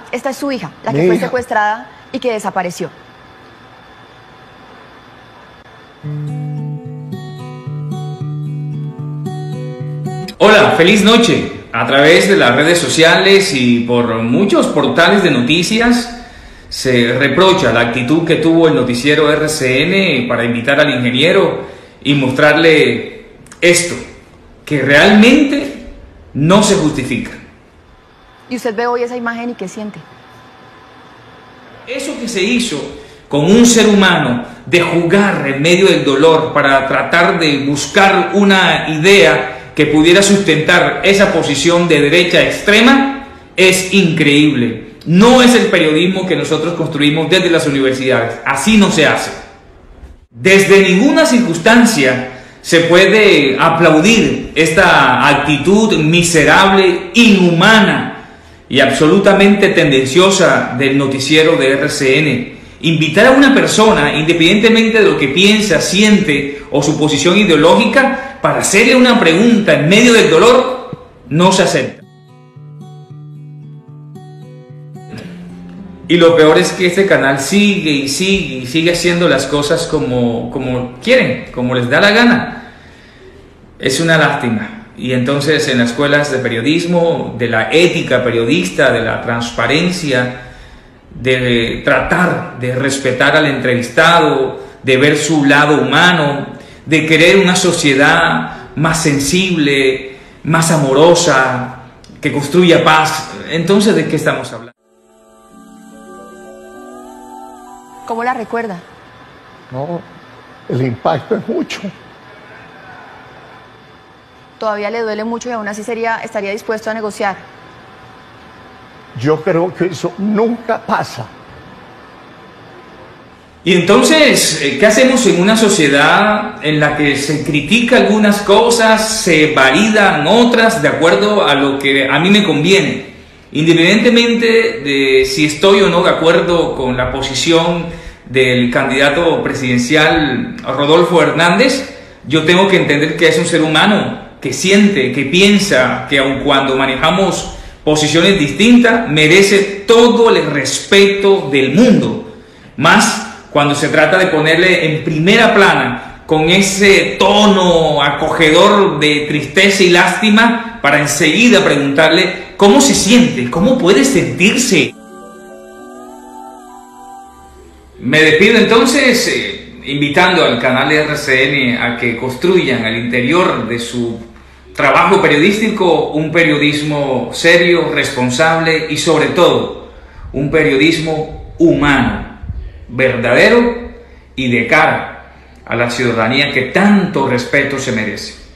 esta es su hija, la que fue secuestrada y que desapareció. Hola, feliz noche. A través de las redes sociales y por muchos portales de noticias se reprocha la actitud que tuvo el noticiero RCN para invitar al ingeniero y mostrarle esto, que realmente no se justifica. ¿Y usted ve hoy esa imagen y qué siente? Eso que se hizo con un ser humano de jugar en medio del dolor para tratar de buscar una idea que pudiera sustentar esa posición de derecha extrema es increíble. No es el periodismo que nosotros construimos desde las universidades. Así no se hace. Desde ninguna circunstancia se puede aplaudir esta actitud miserable, inhumana y absolutamente tendenciosa del noticiero de RCN. Invitar a una persona, independientemente de lo que piensa, siente o su posición ideológica, para hacerle una pregunta en medio del dolor, no se acepta. Y lo peor es que este canal sigue y sigue y sigue haciendo las cosas como quieren, como les da la gana. Es una lástima. Y entonces en las escuelas de periodismo, de la ética periodista, de la transparencia, de tratar de respetar al entrevistado, de ver su lado humano, de querer una sociedad más sensible, más amorosa, que construya paz. Entonces, ¿de qué estamos hablando? ¿Cómo la recuerda? No, el impacto es mucho. Todavía le duele mucho y aún así estaría dispuesto a negociar. Yo creo que eso nunca pasa. Y entonces, ¿qué hacemos en una sociedad en la que se critica algunas cosas, se validan otras de acuerdo a lo que a mí me conviene? Independientemente de si estoy o no de acuerdo con la posición del candidato presidencial Rodolfo Hernández, yo tengo que entender que es un ser humano que siente, que piensa, que aun cuando manejamos posiciones distintas, merece todo el respeto del mundo. Más cuando se trata de ponerle en primera plana con ese tono acogedor de tristeza y lástima para enseguida preguntarle cómo se siente, cómo puede sentirse. Me despido entonces invitando al canal de RCN a que construyan al interior de su trabajo periodístico un periodismo serio, responsable y sobre todo un periodismo humano, verdadero y de cara a la ciudadanía que tanto respeto se merece.